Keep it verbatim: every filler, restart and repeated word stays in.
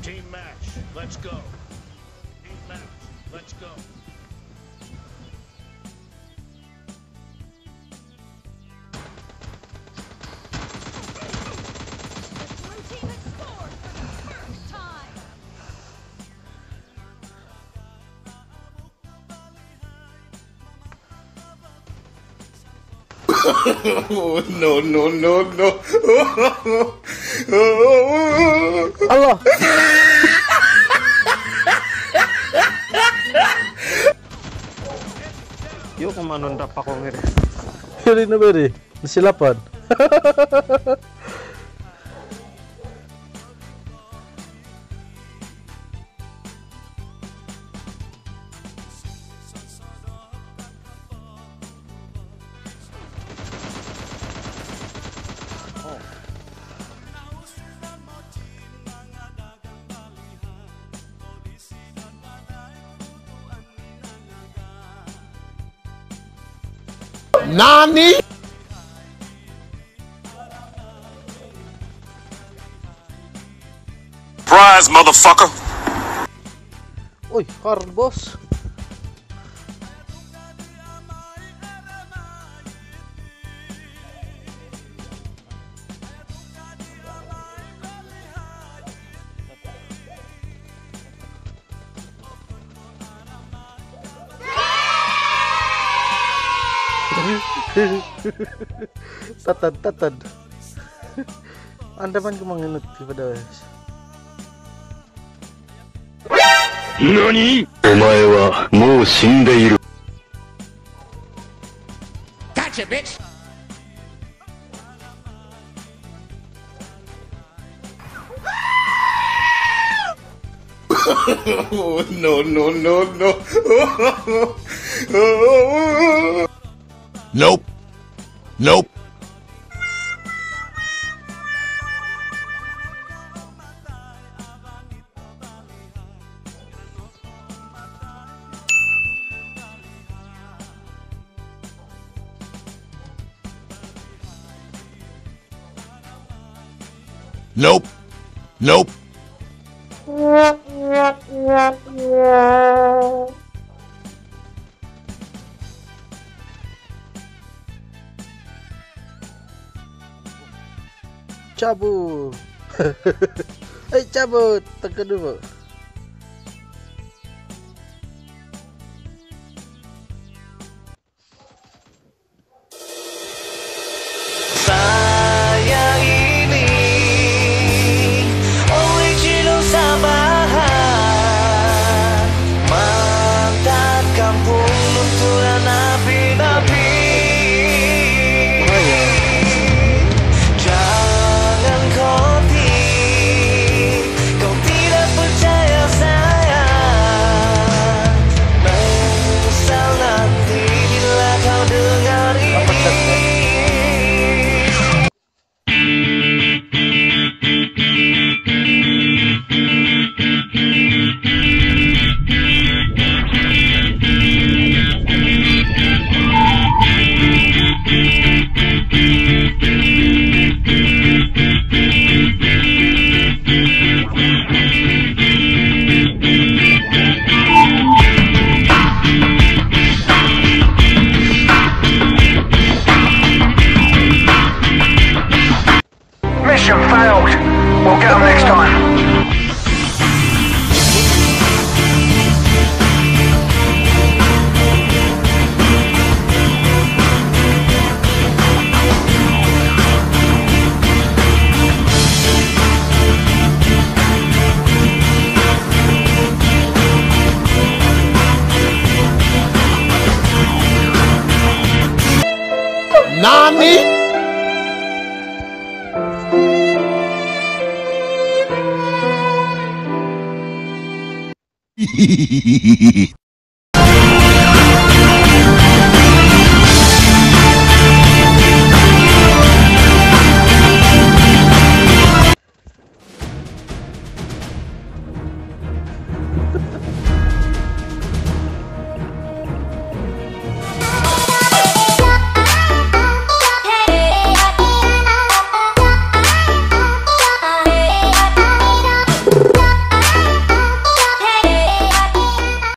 Team match, let's go. Team match, let's go. Oh, no, no, no, no. Allah. Yuk kemana ndak pak ngir? Ini na beri, silapan. Nani? Surprise, motherfucker! Uy, hard boss. Tatan, tatan. Anda man kumanginut kepada Nani? Omae wa mou shindeiru. Gotcha, bitch. Oh, no, no, no, no. Nope. Nope. Nope. Nope. cabut. Eh cabut, tekan dulu. Sayang ini original Sabahan, mantan kampung lunturan api-api. Mission failed. We'll get them next time. Nani?